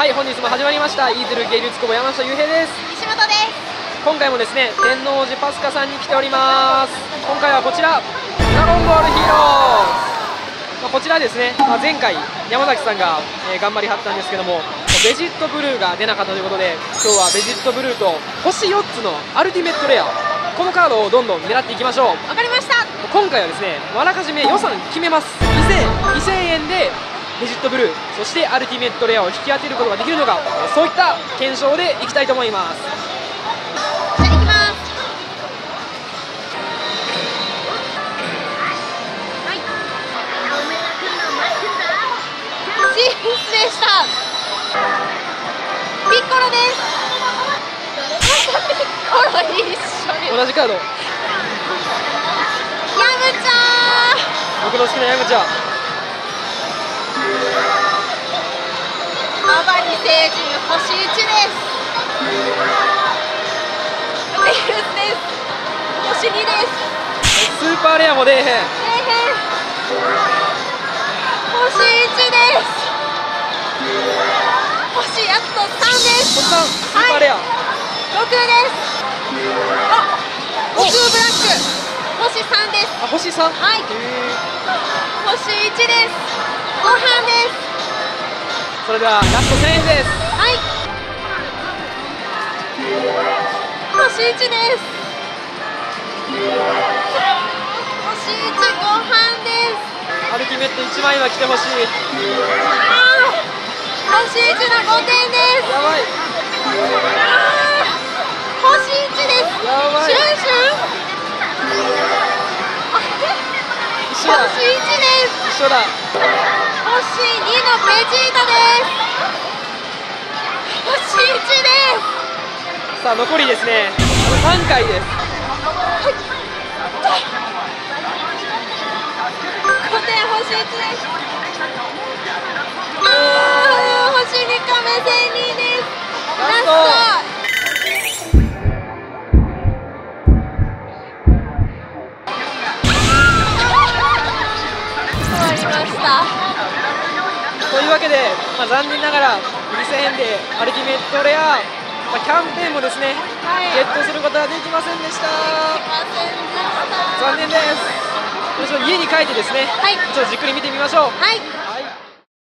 はい、本日も始まりましたイーゼル芸術工房山下雄平です。 西本です。 今回もですね、天王寺パスカさんに来ております。今回はこちらドラゴンボールヒーローズ、こちらですね、前回山崎さんが、頑張りはったんですけども、ベジットブルーが出なかったということで、今日はベジットブルーと星4つのアルティメットレア、このカードをどんどん狙っていきましょう。 わかりました。 今回はですね、あらかじめ予算決めます。2000円でベジットブルー、そしてアルティメットレアを引き当てることができるのか、そういった検証でいきたいと思います。 じゃあ行きます。はい。チーフスでした。ピッコロです。ピッコロ一緒です。 同じカード、 ヤムちゃん。 僕の好きなヤムちゃん。 ババリ星人星1です。レイルスです。星2です。 スーパーレアも出えへん。 星1です。星あと3です。 星3、スーパーレア、 6です。あ、悟空ブラック星3です。 あ、星 3。 はい。星1です。ご飯です。 それではラスト1000円です。 はい。星1です。星1ご飯です。 アルティメット1枚は来てほしい。 星1の5点です。 やばい。 星1です。 やばい。 シュンシュン。 一緒だ。 星1です。 一緒だ。 星2のベジータです。星1です。 さあ残りですね、3回です。 5点星1です。星2カメ1002です。ラスト。終わりました。 というわけで、残念ながら2000円でアルティメットレア、キャンペーンもですね、 はい。 ゲットすることはできませんでした。 すいませんでした。 残念です。ちょっと家に帰ってですね、 はい。 ちょっとじっくり見てみましょう。 はい。 はい。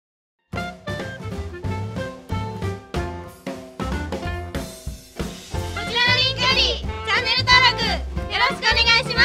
こちらのリンクよりチャンネル登録よろしくお願いします。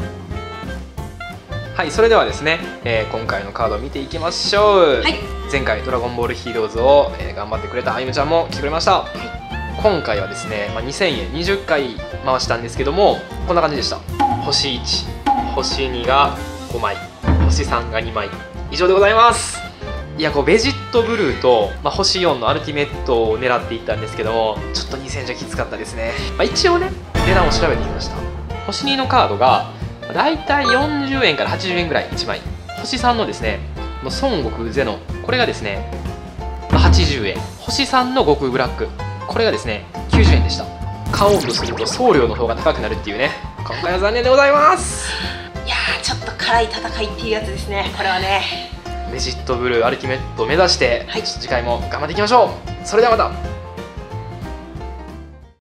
はい、それではですね、今回のカードを見ていきましょう。 はい。 前回ドラゴンボールヒーローズを、頑張ってくれたあゆむちゃんも来てくれました。今回はですね、2000円20回回したんですけども、こんな感じでした。星1、星2が5枚、星3が2枚、以上でございます。いや、こうベジットブルーと、星4のアルティメットを狙っていったんですけども、ちょっと2000円じゃきつかったですね。一応ね、値段を調べてみました。星2のカードがだいたい40円から80円ぐらい1枚、星3のですね、孫悟空ゼノ、これがですね80円、星3の悟空ブラック、これがですね90円でした。買おうとすると送料の方が高くなるっていうね、今回は残念でございます。 いやー、ちょっと辛い戦いっていうやつですね、これはね。 ベジットブルーアルティメットを目指して、 はい、 次回も頑張っていきましょう。それではまた。